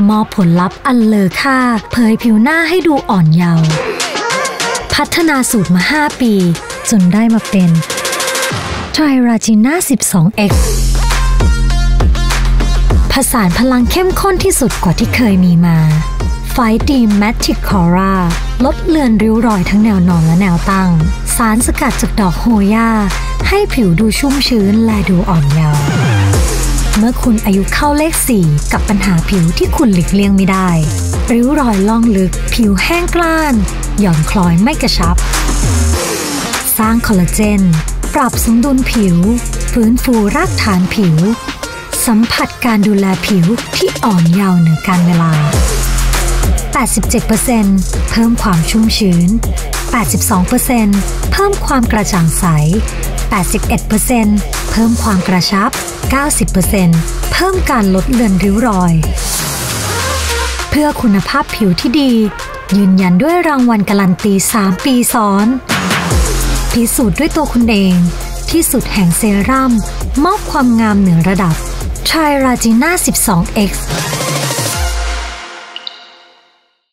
มอบผลลัพธ์อันเลอค่าเผยผิวหน้าให้ดูอ่อนเยาว์พัฒนาสูตรมา5 ปีจนได้มาเป็น Triragina 12X ผสานพลังเข้มข้นที่สุดกว่าที่เคยมีมาไฟดีแมทริกคอร่าลดเลือนริ้วรอยทั้งแนวนอนและแนวตั้งสารสกัดจากดอกโฮย่าให้ผิวดูชุ่มชื้นและดูอ่อนเยาว์เมื่อคุณอายุเข้าเลข 4กับปัญหาผิวที่คุณหลีกเลี่ยงไม่ได้ริ้วรอยล่องลึกผิวแห้งกร้านหย่อนคล้อยไม่กระชับสร้างคอลลาเจนปรับสมดุลผิวฟื้นฟูรากฐานผิวสัมผัสการดูแลผิวที่อ่อนเยาว์เหนือการเวลา 87% เพิ่มความชุ่มชื้น 82% เพิ่มความกระจ่างใส 81% เพิ่มความกระชับ 90% เพิ่มการลดเลือนริ้วรอยเพื่อคุณภาพผิวที่ดียืนยันด้วยรางวัลการันตี3 ปีซ้อนพิสูจน์ด้วยตัวคุณเองที่สุดแห่งเซรั่มมอบความงามเหนือระดับ Triragina 12X